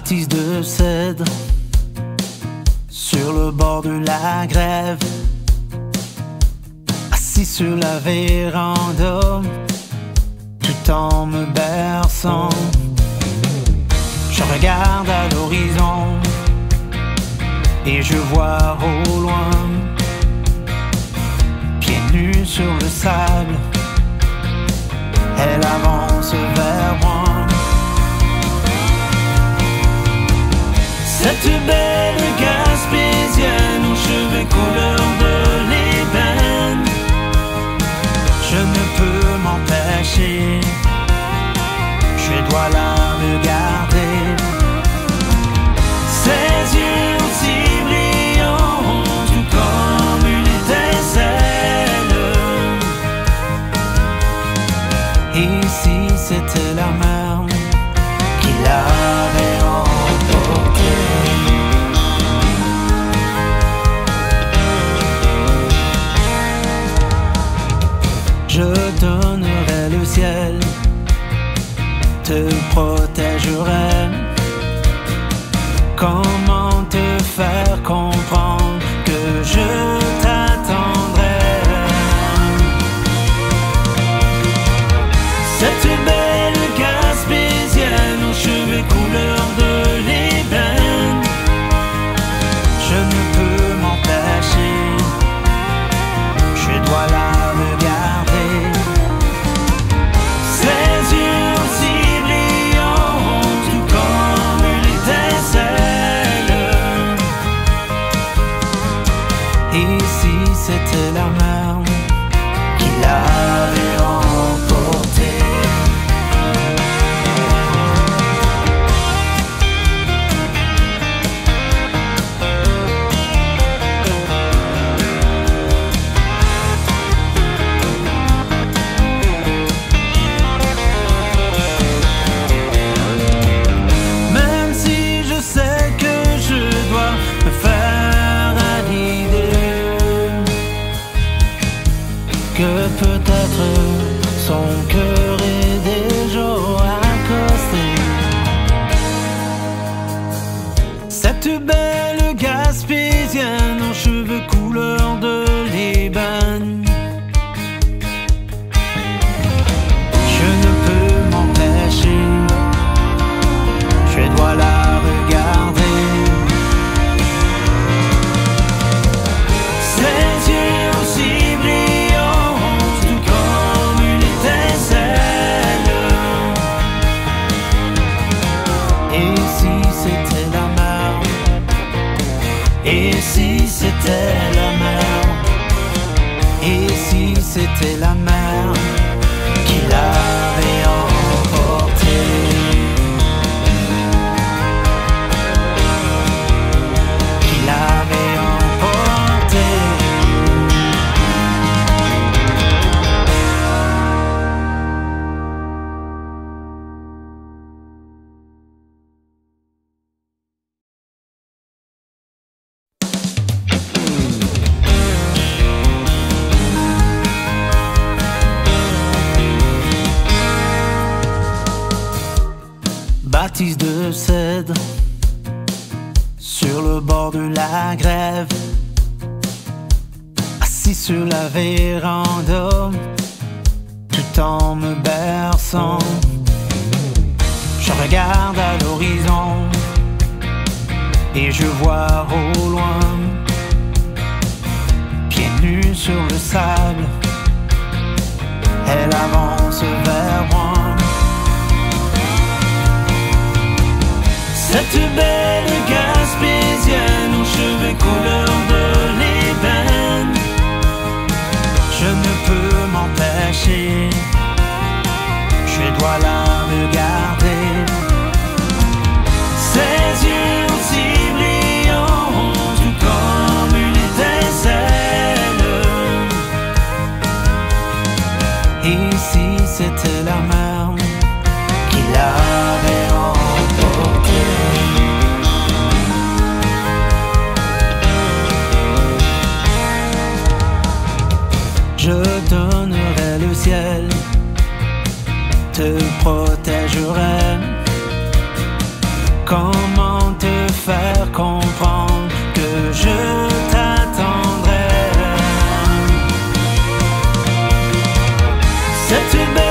bâtisse de cèdre sur le bord de la grève, assis sur la véranda, tout en me berçant. Je regarde à l'horizon et je vois au loin, pieds nus sur le sable, elle avance vers moi. Cette belle Gaspésienne aux cheveux couleur de l'ébène, je ne peux m'empêcher, je dois la regarder. Ses yeux aussi brillants, tout comme une étincelle. Et si c'était la mer qui l'avait emporté? Je donnerai le ciel, te protégerai. Comment te faire comprendre que je t'attendrai? Cette belle Gaspésienne aux cheveux couleur de l'ébène, je ne peux m'empêcher, je dois la regarder. Ses yeux aussi brillants, tout comme une étincelle. Et si c'était la mer qui l'avait emporté? Même si je sais que je dois me faire à l'idée que peut-être son cœur est déjà accosté. Cette belle Gaspésienne aux cheveux couleur de l'ébène, je ne peux m'empêcher, je dois la regarder. Ses yeux aussi brillants, tout comme une étincelle. Et si c'était la mer? Et si c'était la mer? Et si c'était la mer qui l'avait emporté? Qui l'avait emporté? Bâtisse de cèdre sur le bord de la grève, assis sur la véranda, tout en me berçant. Je regarde à l'horizon et je vois au loin, pieds nus sur le sable, elle avance vers moi. Cette belle Gaspésienne aux cheveux couleur de l'ébène, je ne peux m'empêcher, je dois la regarder. Ses yeux aussi brillants, tout comme une étincelle. Et si c'était la mer qui l'avait emporté? Je donnerai le ciel, te protégerai. Comment te faire comprendre que je t'attendrai? Cette belle